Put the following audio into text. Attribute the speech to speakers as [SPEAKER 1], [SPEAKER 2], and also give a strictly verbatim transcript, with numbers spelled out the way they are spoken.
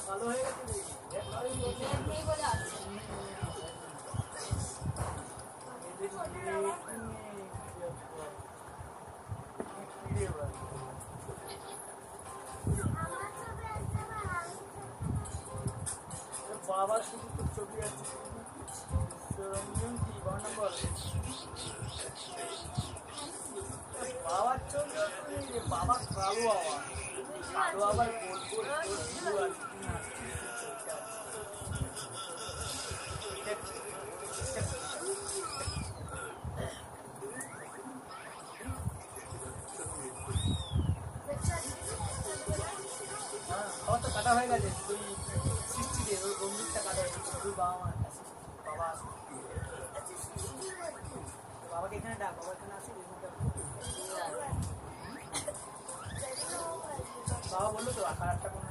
[SPEAKER 1] ভালো হয়ে গেছে নেই বলে আছে বাবা শুধু তো ছবি আছে রঞ্জন কি বাবা বল বাবার ছবি বাবা কালো আবার কালো আবার গোল গোল গোল আছে আমার তো কাটা হয়ে গেছে তুই সৃষ্টি দিয়ে ওই গম্ভীরটা কাটা হয়ে গেছে তুই বাবা মা বাবা বাবাকে এখানে ডাক বাবা এখানে আসে বাবা বললো তো আকার একটা